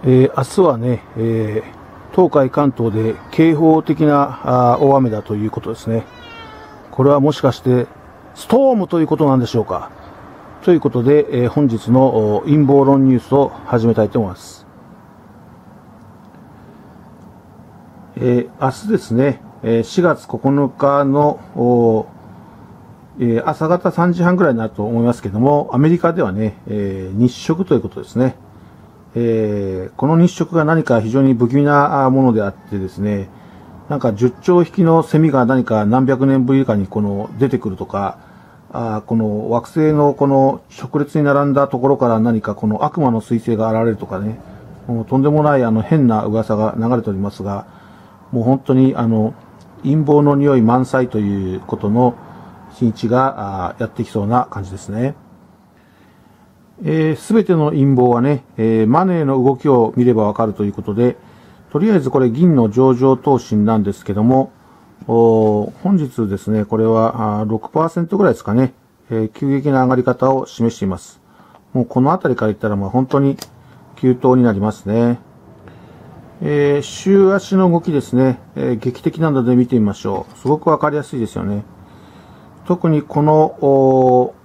明日はね、東海関東で警報的な大雨だということですね。これはもしかしてストームということなんでしょうか。ということで、本日の陰謀論ニュースを始めたいと思います。明日ですね、4月9日の朝方3時半ぐらいになると思いますけども、アメリカではね、日食ということですね。この日食が何か非常に不気味なものであってですね、なんか10兆匹のセミが何か何百年ぶりかに出てくるとか、この惑星のこの直列に並んだところから何かこの悪魔の彗星が現れるとかね、もうとんでもない変な噂が流れておりますが、もう本当に陰謀の匂い満載ということの日にちがやってきそうな感じですね。すべての陰謀はね、マネーの動きを見ればわかるということで、とりあえずこれ銀の上場投信なんですけども、本日ですね、これは 6% ぐらいですかね、急激な上がり方を示しています。もうこのあたりから言ったら本当に急騰になりますね。週足の動きですね、劇的なので見てみましょう。すごくわかりやすいですよね。特にこの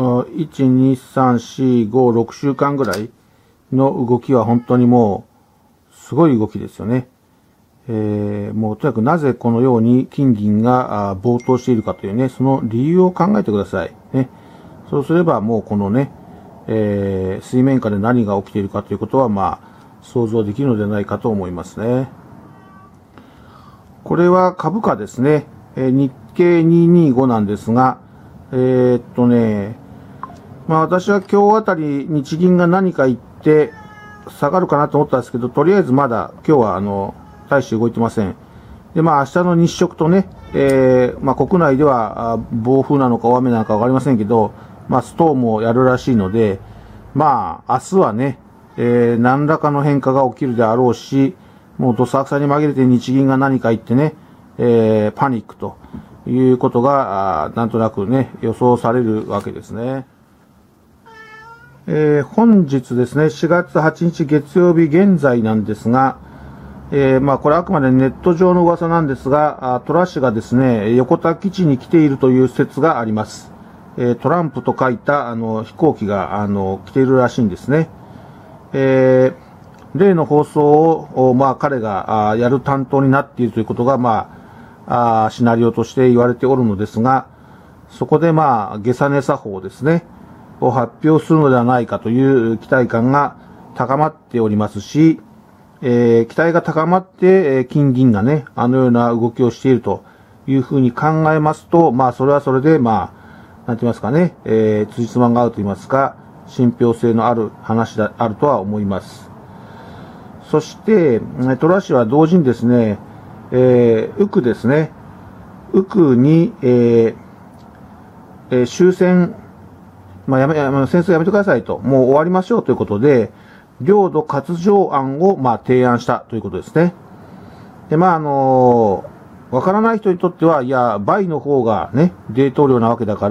1、2、3、4、5、6週間ぐらいの動きは本当にもうすごい動きですよね。もうとにかくなぜこのように金銀が暴騰しているかというね、その理由を考えてください。ね、そうすればもうこのね、水面下で何が起きているかということは想像できるのではないかと思いますね。これは株価ですね。日経225なんですが、私は今日あたり日銀が何か言って下がるかなと思ったんですけど、とりあえずまだ今日は大して動いてません。で、明日の日食とね、国内では暴風なのか大雨なのかわかりませんけど、ストームをやるらしいので、明日はね、何らかの変化が起きるであろうし、もうどさくさに紛れて日銀が何か言ってね、パニックということがなんとなくね、予想されるわけですね。本日ですね、4月8日月曜日現在なんですが、これあくまでネット上の噂なんですが、トラ氏がですね、横田基地に来ているという説があります。トランプと書いた飛行機が来ているらしいんですね。例の放送を彼がやる担当になっているということがシナリオとして言われておるのですが、そこで下車値作法ですねを発表するのではないかという期待感が高まっておりますし、期待が高まって金銀がねあのような動きをしているというふうに考えますと、それはそれでなんて言いますかね、辻褄が合うと言いますか、信憑性のある話であるとは思います。そしてトラ氏は同時にですね、ウクですね、ウクに、終戦、戦争やめてくださいと、もう終わりましょうということで、領土割譲案を提案したということですね。で、わからない人にとっては、いや、バイの方がね、大統領なわけだから、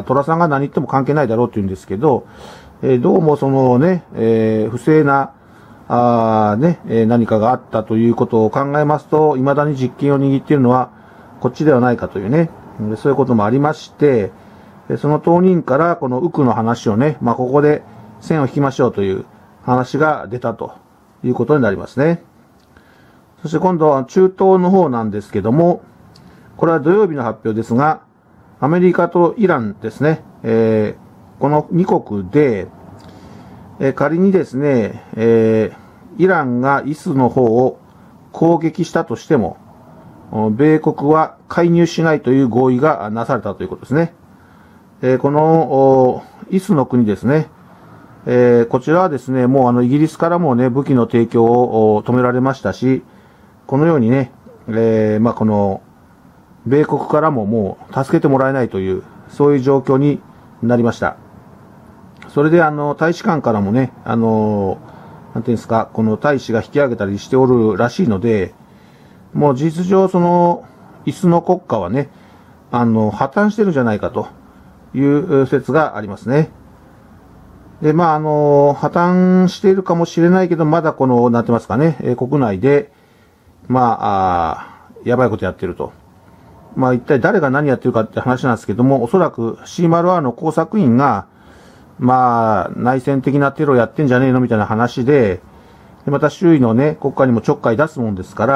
トラさんが何言っても関係ないだろうって言うんですけど、どうもそのね、不正な、何かがあったということを考えますと、未だに実権を握っているのはこっちではないかというね、そういうこともありまして、その当人からこのウクの話をね、ここで線を引きましょうという話が出たということになりますね。そして今度は中東の方なんですけども、これは土曜日の発表ですが、アメリカとイランですね、この2国で、仮にですね、イランがイスの方を攻撃したとしても、米国は介入しないという合意がなされたということですね。このイスの国ですね、こちらはですね、もうイギリスからもね、武器の提供を止められましたし、このようにね、この米国からももう助けてもらえないという、そういう状況になりました。それで大使館からもね、なんていうんですか、この大使が引き上げたりしておるらしいので、もう事実上そのイスの国家はね、破綻してるんじゃないかという説がありますね。 で、破綻しているかもしれないけど、まだこの、なんて言いますかね、国内で、やばいことやってると。一体誰が何やってるかって話なんですけども、おそらく C○R の工作員が、内戦的なテロやってんじゃねえのみたいな話で、また周囲のね、国家にもちょっかい出すもんですから、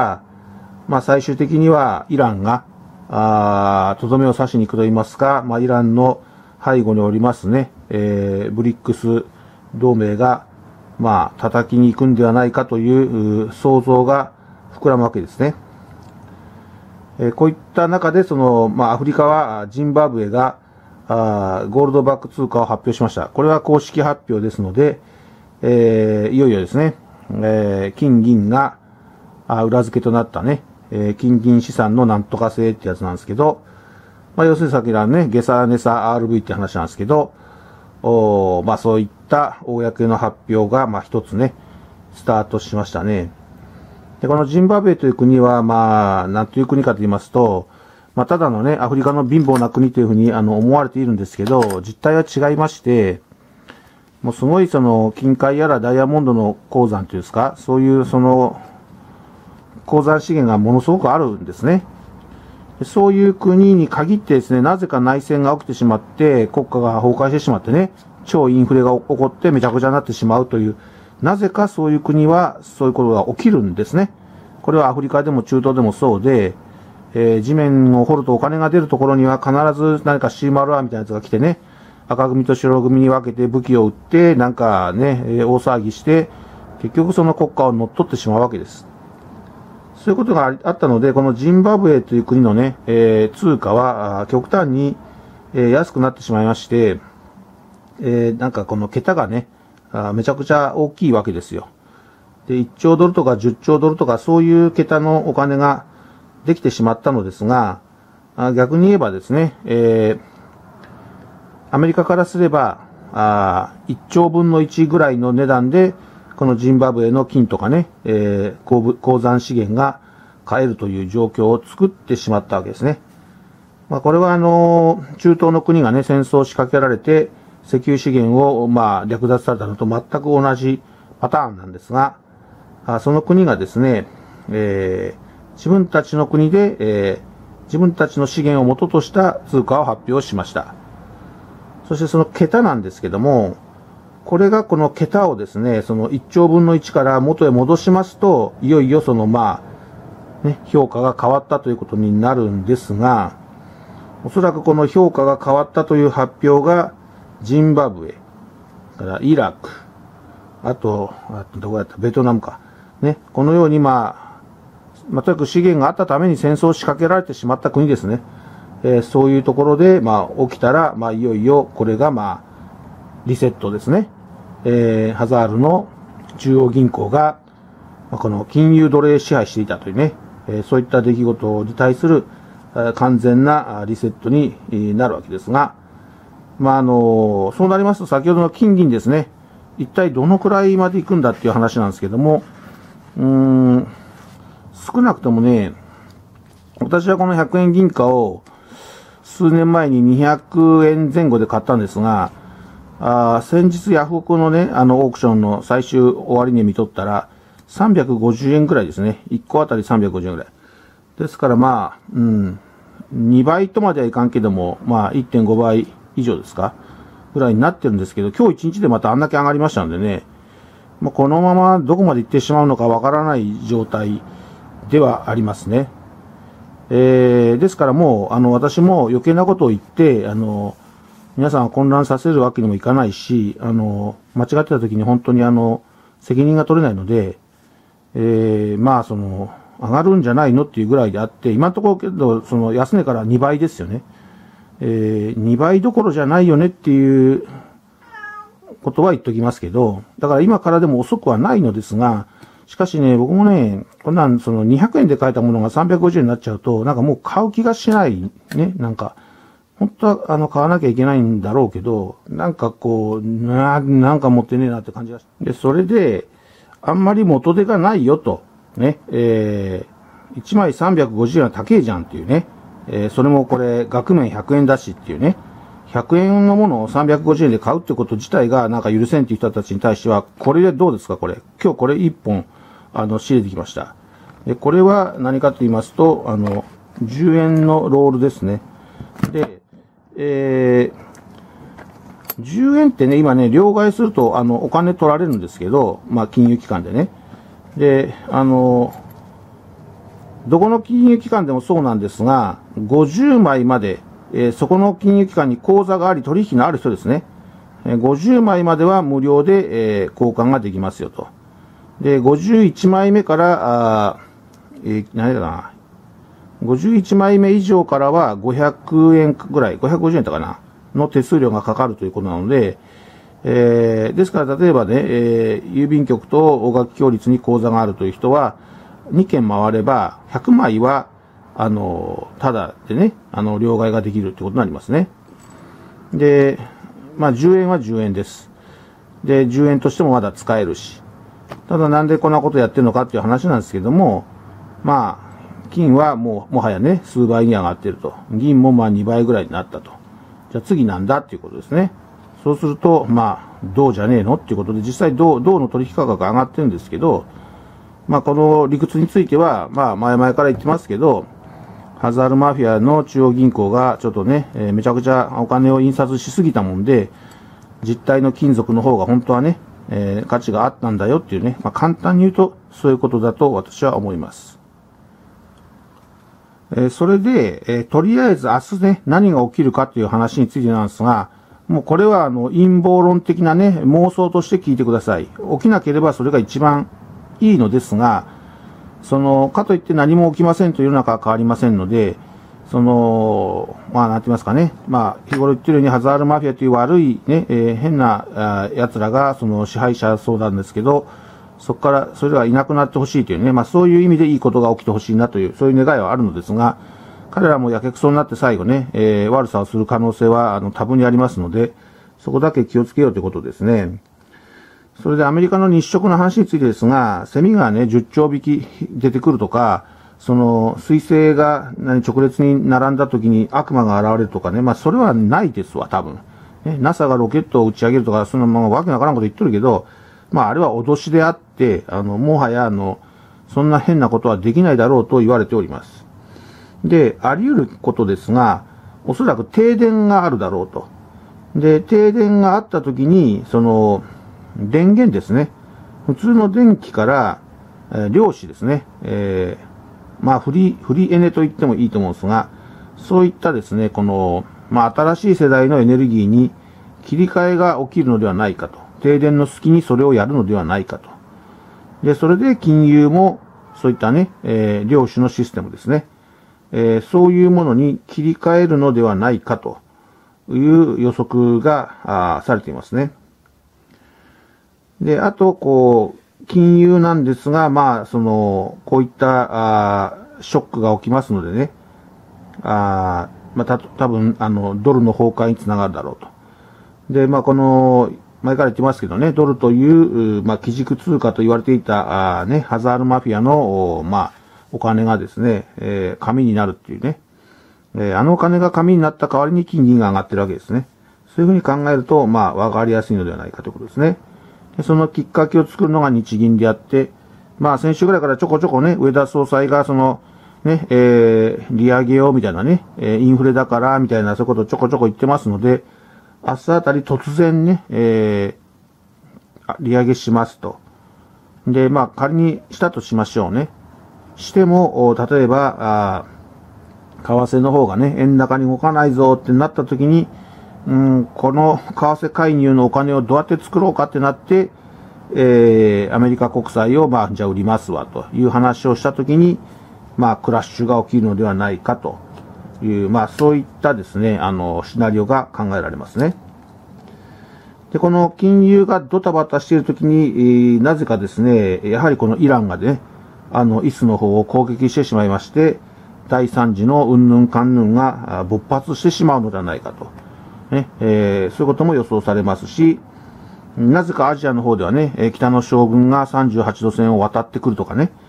最終的にはイランが、とどめを刺しに行くと言いますか、イランの背後におりますね、ブリックス同盟が、叩きに行くんではないかという想像が膨らむわけですね。こういった中で、アフリカはジンバブエが、ゴールドバック通貨を発表しました。これは公式発表ですので、いよいよですね、金銀が裏付けとなったね、金銀資産のなんとか制ってやつなんですけど、要するにさっきのね、ゲサネサ RV って話なんですけど、そういった公の発表が、一つね、スタートしましたね。で、このジンバブエという国は、なんという国かと言いますと、ただのね、アフリカの貧乏な国というふうに、思われているんですけど、実態は違いまして、もうすごい金塊やらダイヤモンドの鉱山というんですか、そういう鉱山資源がものすごくあるんですね。そういう国に限ってですね、なぜか内戦が起きてしまって、国家が崩壊してしまってね、超インフレが起こってめちゃくちゃになってしまうという、なぜかそういう国はそういうことが起きるんですね。これはアフリカでも中東でもそうで、地面を掘るとお金が出るところには必ず何か C○R みたいなやつが来てね、赤組と白組に分けて武器を売って、大騒ぎして、結局その国家を乗っ取ってしまうわけです。そういうことがあったので、このジンバブエという国のね、通貨は極端に、安くなってしまいまして、この桁がね、めちゃくちゃ大きいわけですよ。で、1兆ドルとか10兆ドルとかそういう桁のお金ができてしまったのですが、逆に言えばですね、アメリカからすれば、1兆分の1ぐらいの値段で、このジンバブエの金とかね、鉱山資源が買えるという状況を作ってしまったわけですね。これは中東の国がね、戦争を仕掛けられて、石油資源を略奪されたのと全く同じパターンなんですが、その国がですね、自分たちの国で、自分たちの資源を元とした通貨を発表しました。そしてその桁なんですけども、これがこの桁をですね、その1兆分の1から元へ戻しますと、いよいよ評価が変わったということになるんですが、おそらくこの評価が変わったという発表が、ジンバブエ、からイラク、あとどこだったベトナムか。ね、このようにとにかく資源があったために戦争を仕掛けられてしまった国ですね。そういうところで、起きたら、いよいよこれがリセットですね。ハザールの中央銀行が、この金融奴隷支配していたというね、そういった出来事に対する完全なリセットになるわけですが、そうなりますと先ほどの金銀ですね、一体どのくらいまで行くんだっていう話なんですけども、少なくともね、私はこの100円銀貨を数年前に200円前後で買ったんですが、先日ヤフオクのね、オークションの最終終値見とったら、350円くらいですね。1個あたり350円くらい。ですから2倍とまではいかんけども、1.5 倍以上ですかぐらいになってるんですけど、今日1日でまたあんだけ上がりましたんでね、このままどこまで行ってしまうのかわからない状態ではありますね。ですからもう、私も余計なことを言って、皆さんを混乱させるわけにもいかないし、間違ってた時に本当に責任が取れないので、上がるんじゃないのっていうぐらいであって、今のところけど、安値から2倍ですよね。2倍どころじゃないよねっていうことは言っときますけど、だから今からでも遅くはないのですが、しかしね、僕もね、こんなん200円で買えたものが350円になっちゃうと、もう買う気がしない、ね、本当は買わなきゃいけないんだろうけど、なんか持ってねえなって感じがして。で、それで、あんまり元手がないよと、ね、1枚350円は高えじゃんっていうね、それもこれ、額面100円だしっていうね、 100円のものを350円で買うってこと自体がなんか許せんっていう人たちに対しては、これでどうですかこれ。今日これ1本、仕入れてきました。で、これは何かと言いますと、10円のロールですね。で、10円ってね、今ね、両替すると、お金取られるんですけど、まあ、金融機関でね。で、どこの金融機関でもそうなんですが、50枚まで、そこの金融機関に口座があり、取引のある人ですね。50枚までは無料で、交換ができますよと。で、51枚目から、何だかな。51枚目以上からは500円ぐらい、550円だかな。の手数料がかかるということなので、ですから例えばね、郵便局と大垣共立に口座があるという人は、2件回れば、100枚は、ただでね、両替ができるということになりますね。で、まあ、10円は10円です。で、10円としてもまだ使えるし。ただなんでこんなことやってるのかっていう話なんですけども、まあ、金はもはやね、数倍に上がっていると。銀もまあ2倍ぐらいになったと。じゃあ次なんだっていうことですね。そうすると、まあ、銅じゃねえのっていうことで、実際銅の取引価格上がってるんですけど、まあ、この理屈については、まあ、前々から言ってますけど、ハザールマフィアの中央銀行がちょっとね、めちゃくちゃお金を印刷しすぎたもんで、実体の金属の方が本当はね、価値があったんだよっていうね、まあ、簡単に言うとそういうことだと私は思います。それで、とりあえず明日ね、何が起きるかっていう話についてなんですが、もうこれは陰謀論的なね、妄想として聞いてください。起きなければそれが一番いいのですが、かといって何も起きませんという世の中は変わりませんので、まあ、なんて言いますかね。まあ、日頃言ってるようにハザールマフィアという悪いね、変な奴らが、支配者そうなんですけど、そこから、それではいなくなってほしいというね、まあそういう意味でいいことが起きてほしいなという、そういう願いはあるのですが、彼らもやけくそになって最後ね、悪さをする可能性は、多分にありますので、そこだけ気をつけようということですね。それでアメリカの日食の話についてですが、セミがね、10兆匹出てくるとか、彗星が直列に並んだ時に悪魔が現れるとかね、まあそれはないですわ、多分。ね、NASA がロケットを打ち上げるとか、そんなまあわけわからんこと言ってるけど、まああれは脅しであって、もはやそんな変なことはできないだろうと言われております。で、あり得ることですが、おそらく停電があるだろうと。で、停電があった時に、電源ですね。普通の電気から、量子ですね。まあフリーエネと言ってもいいと思うんですが、そういったですね、まあ新しい世代のエネルギーに切り替えが起きるのではないかと。停電の隙にそれをやるのではないかと。で、それで金融も、そういったね、量子のシステムですね。そういうものに切り替えるのではないかという予測がされていますね。で、あと、金融なんですが、まあ、こういったショックが起きますのでね、まあ、多分ドルの崩壊につながるだろうと。で、まあ、前から言ってますけどね、ドルという、まあ、基軸通貨と言われていた、ね、ハザールマフィアの、まあ、お金がですね、紙になるっていうね。お金が紙になった代わりに金利が上がってるわけですね。そういうふうに考えると、まあ、わかりやすいのではないかということですね。でそのきっかけを作るのが日銀であって、まあ、先週ぐらいからちょこちょこね、植田総裁がね、利上げをみたいなね、インフレだからみたいなそういうことをちょこちょこ言ってますので、明日あたり突然ね、利上げしますと。で、まあ、仮にしたとしましょうね。しても、例えば、為替の方がね、円高に動かないぞってなった時に、この為替介入のお金をどうやって作ろうかってなって、アメリカ国債を、まあ、じゃあ売りますわという話をした時に、まあ、クラッシュが起きるのではないかという、まあ、そういったですね、シナリオが考えられますね。で、この金融がドタバタしている時に、なぜかですね、やはりこのイランがね、イスの方を攻撃してしまいまして、第3次のうんぬんかんぬんが勃発してしまうのではないかと。ね、そういうことも予想されますし、なぜかアジアの方ではね、北の将軍が38度線を渡ってくるとかね、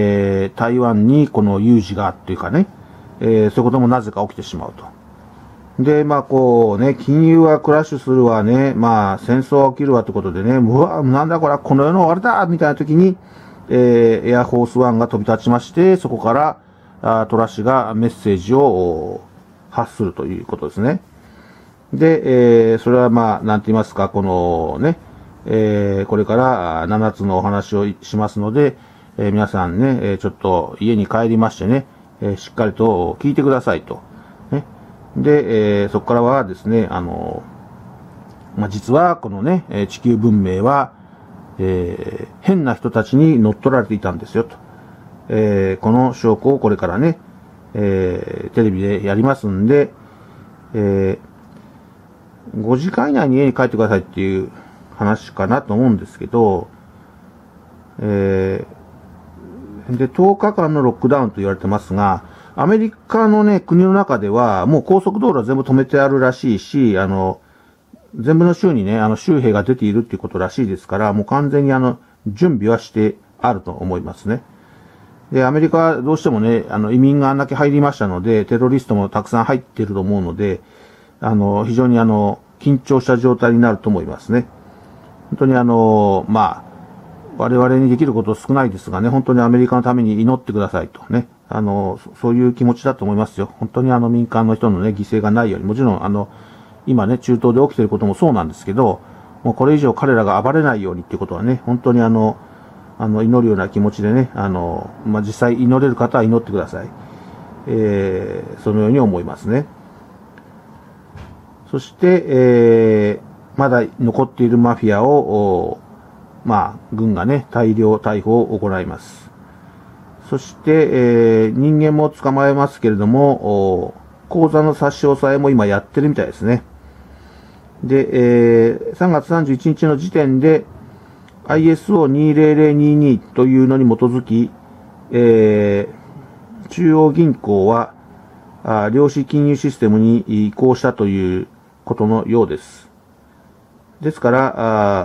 台湾にこの有事がというかね、そういうこともなぜか起きてしまうと。 で、まあこうね、金融はクラッシュするわね、まあ戦争は起きるわってことでね、うわ、なんだこれ、この世の終わりだみたいな時に、エアフォースワンが飛び立ちまして、そこからトラッシュがメッセージを発するということですね。で、それはまあ、なんて言いますか、このね、これから7つのお話をしますので、皆さんね、ちょっと家に帰りましてね、しっかりと聞いてくださいと。ね、で、そこからはですね、まあ、実はこのね、地球文明は、変な人たちに乗っ取られていたんですよと。この証拠をこれからね、テレビでやりますんで、5時間以内に家に帰ってくださいっていう話かなと思うんですけど、で、10日間のロックダウンと言われてますが、アメリカのね、国の中では、もう高速道路は全部止めてあるらしいし、全部の州にね、州兵が出ているっていうことらしいですから、もう完全に準備はしてあると思いますね。で、アメリカはどうしてもね、移民があんだけ入りましたので、テロリストもたくさん入っていると思うので、非常に緊張した状態になると思いますね。本当にまあ、我々にできること少ないですがね、本当にアメリカのために祈ってくださいとね、そういう気持ちだと思いますよ。本当に民間の人のね、犠牲がないように、もちろん今ね、中東で起きていることもそうなんですけど、もうこれ以上彼らが暴れないようにっていうことはね、本当に祈るような気持ちでね、まあ、実際祈れる方は祈ってください。そのように思いますね。そして、まだ残っているマフィアを、まあ、軍がね、大量逮捕を行います。そして、人間も捕まえますけれども、口座の差し押さえも今やってるみたいですね。で、3月31日の時点で、ISO20022 というのに基づき、中央銀行は、量子金融システムに移行したということのようです。ですから、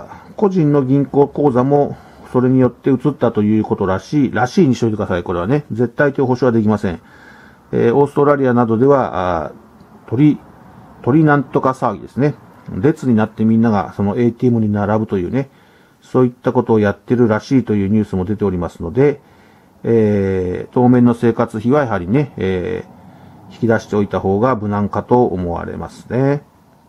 個人の銀行口座もそれによって移ったということらしいにしといてください。これはね、絶対という保証はできません。オーストラリアなどでは、鳥なんとか騒ぎですね。列になってみんながその ATM に並ぶというね、そういったことをやってるらしいというニュースも出ておりますので、当面の生活費はやはりね、引き出しておいた方が無難かと思われますね。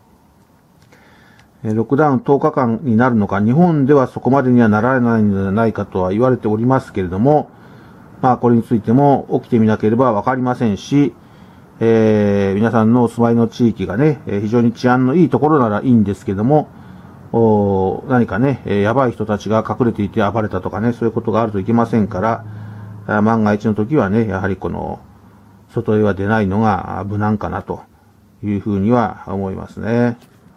ロックダウン10日間になるのか、日本ではそこまでにはならないのではないかとは言われておりますけれども、まあこれについても起きてみなければわかりませんし、皆さんのお住まいの地域がね、非常に治安のいいところならいいんですけども、何かね、やばい人たちが隠れていて暴れたとかね、そういうことがあるといけませんから、万が一の時はね、やはり外へは出ないのが無難かなというふうには思いますね。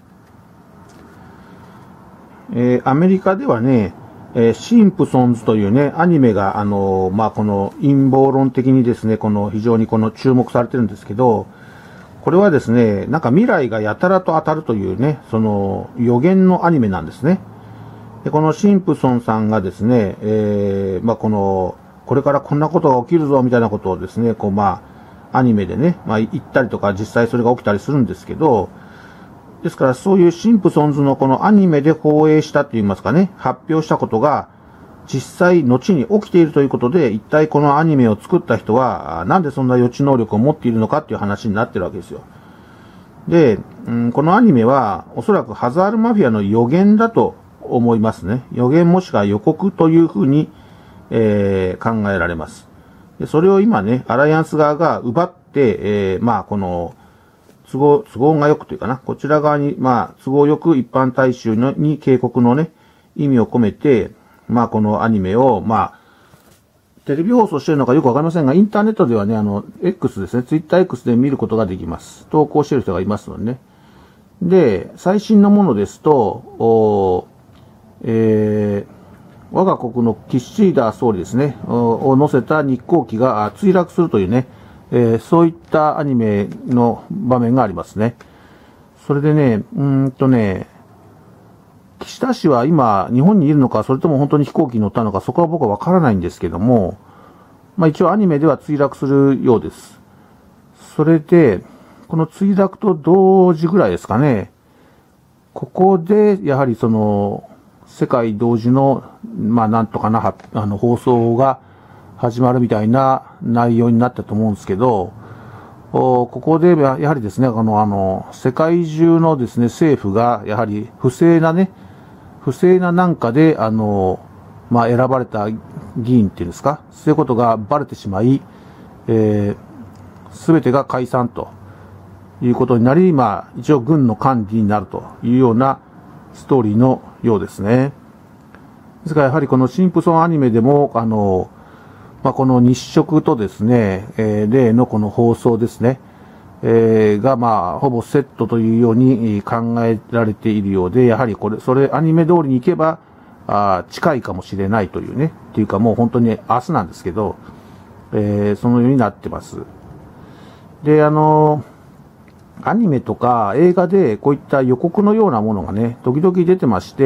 アメリカではね、シンプソンズというね、アニメが、まあ、この陰謀論的にですね、非常に注目されてるんですけど、これはですね、なんか未来がやたらと当たるというね、予言のアニメなんですね。で、このシンプソンさんがですね、まあ、これからこんなことが起きるぞ、みたいなことをですね、まあ、アニメでね、まあ、言ったりとか、実際それが起きたりするんですけど、ですからそういうシンプソンズのこのアニメで放映したと言いますかね、発表したことが実際後に起きているということで、一体このアニメを作った人はなんでそんな予知能力を持っているのかっていう話になってるわけですよ。で、このアニメはおそらくハザールマフィアの予言だと思いますね。予言もしくは予告というふうに、考えられます。でそれを今ね、アライアンス側が奪って、まあ都合がよくというかな、こちら側に、まあ、都合よく一般大衆に警告のね、意味を込めて、まあ、このアニメを、まあ、テレビ放送してるのかよくわかりませんが、インターネットではね、X ですね、Twitter X で見ることができます。投稿してる人がいますのでね。で、最新のものですと、我が国のキッシーダー総理ですね、を乗せた日航機が墜落するというね、そういったアニメの場面がありますね。それでね、岸田氏は今、日本にいるのか、それとも本当に飛行機に乗ったのか、そこは僕はわからないんですけども、まあ一応アニメでは墜落するようです。それで、 この墜落と同時ぐらいですかね。ここで、やはりその、世界同時の、まあなんとかな、放送が始まるみたいな内容になったと思うんですけど、ここで、やはりですね、世界中のですね、政府が、やはり不正ななんかで、まあ選ばれた議員っていうんですか、そういうことがバレてしまい、すべてが解散ということになり、まあ一応軍の管理になるというようなストーリーのようですね。ですからやはりこのシンプソンアニメでも、まあ、この日食とですね、例のこの放送ですね、がまあほぼセットというように考えられているようで、やはりそれアニメ通りに行けば、近いかもしれないというね、っていうかもう本当に明日なんですけど、そのようになってます。で、アニメとか映画でこういった予告のようなものがね、時々出てまして、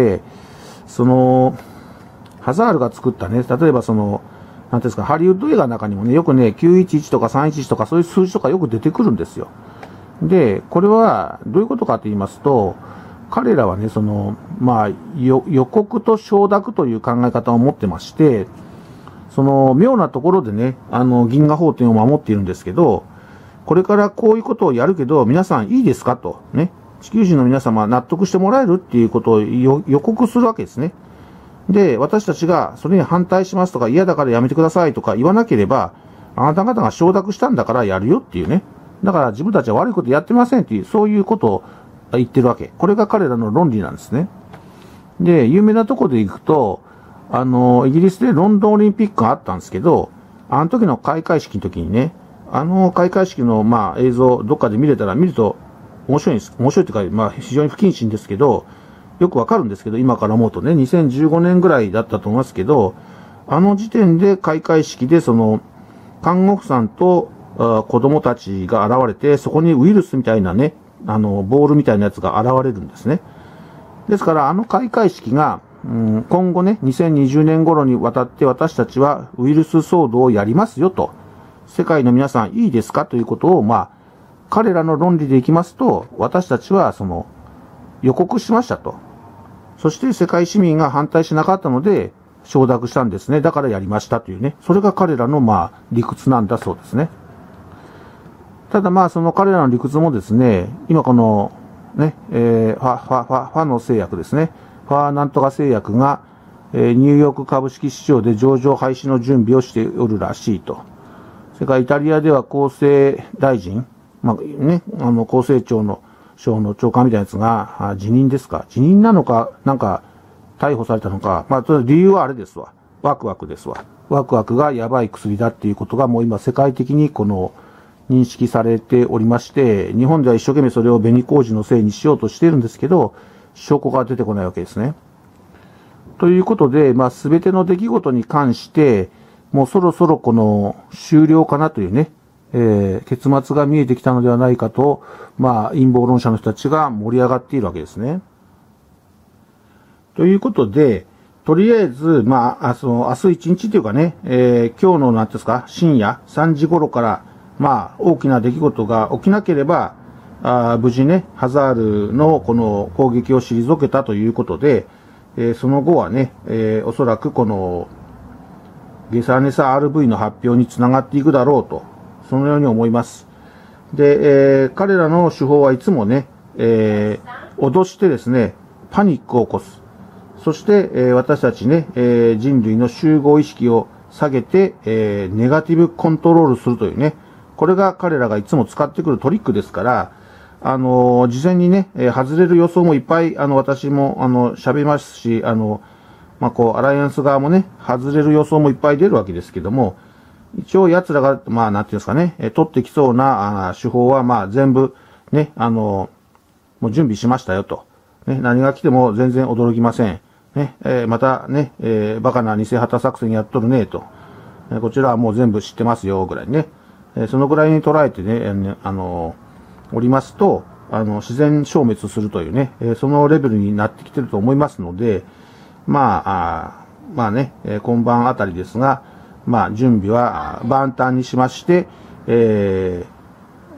ハザールが作ったね、例えばなんですか、ハリウッド映画の中にもね、よくね、911とか311とかそういう数字とかよく出てくるんですよ。で、これはどういうことかと言いますと、彼らはね、まあ、予告と承諾という考え方を持ってまして、妙なところでね、銀河法典を守っているんですけど、これからこういうことをやるけど、皆さんいいですかと、ね、地球人の皆様納得してもらえるっていうことを予告するわけですね。で、私たちがそれに反対しますとか嫌だからやめてくださいとか言わなければ、あなた方が承諾したんだからやるよっていうね。だから自分たちは悪いことやってませんっていう、そういうことを言ってるわけ。これが彼らの論理なんですね。で、有名なところで行くと、イギリスでロンドンオリンピックがあったんですけど、あの時の開会式の時にね、開会式のまあ映像どっかで見ると面白いんです。面白いというか、まあ非常に不謹慎ですけど、よくわかるんですけど、今から思うとね、2015年ぐらいだったと思いますけど、あの時点で開会式で看護婦さんと子供たちが現れて、そこにウイルスみたいなね、ボールみたいなやつが現れるんですね。ですから、開会式が、今後ね、2020年頃にわたって私たちはウイルス騒動をやりますよと、世界の皆さんいいですかということを、まあ、彼らの論理でいきますと、私たちは予告しましたと。そして世界市民が反対しなかったので承諾したんですね。だからやりましたというね。それが彼らのまあ理屈なんだそうですね。ただまあその彼らの理屈もですね、今このね、ファの製薬ですね。ファなんとか製薬が、ニューヨーク株式市場で上場廃止の準備をしておるらしいと。それからイタリアでは厚生大臣、まあね、厚生庁の省の長官みたいなやつが、辞任ですか？辞任なのか、なんか、逮捕されたのか。まあ、理由はあれですわ。ワクワクですわ。ワクワクがやばい薬だっていうことがもう今世界的に認識されておりまして、日本では一生懸命それを紅麹のせいにしようとしているんですけど、証拠が出てこないわけですね。ということで、まあ、すべての出来事に関して、もうそろそろ終了かなというね、結末が見えてきたのではないかと、まあ、陰謀論者の人たちが盛り上がっているわけですね。ということで、とりあえず、まあ、明日一日というかね、今日のなんですか、深夜3時頃から、まあ、大きな出来事が起きなければ、無事ね、ハザールのこの攻撃を退けたということで、その後はね、おそらくゲサネサ RV の発表につながっていくだろうと、そのように思います。で、彼らの手法はいつもね、脅してですね、パニックを起こす。そして、私たちね、人類の集合意識を下げて、ネガティブコントロールするというね、これが彼らがいつも使ってくるトリックですから、事前にね、外れる予想もいっぱい、私も、喋りますし、まあ、アライアンス側もね、外れる予想もいっぱい出るわけですけども、一応奴らが、まあ、なんていうんですかね、取ってきそうな手法は、まあ、全部、ね、もう準備しましたよと。ね、何が来ても全然驚きません。ね、またね、バカな偽旗作戦やっとるね、と。こちらはもう全部知ってますよ、ぐらいね。そのぐらいに捉えてね、おりますと、自然消滅するというね、そのレベルになってきてると思いますので、まあね、今晩あたりですが、まあ、準備は万端にしまして、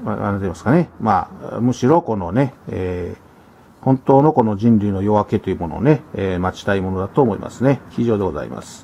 なんて言いますかね。むしろこのね、本当のこの人類の夜明けというものをね、待ちたいものだと思いますね。以上でございます。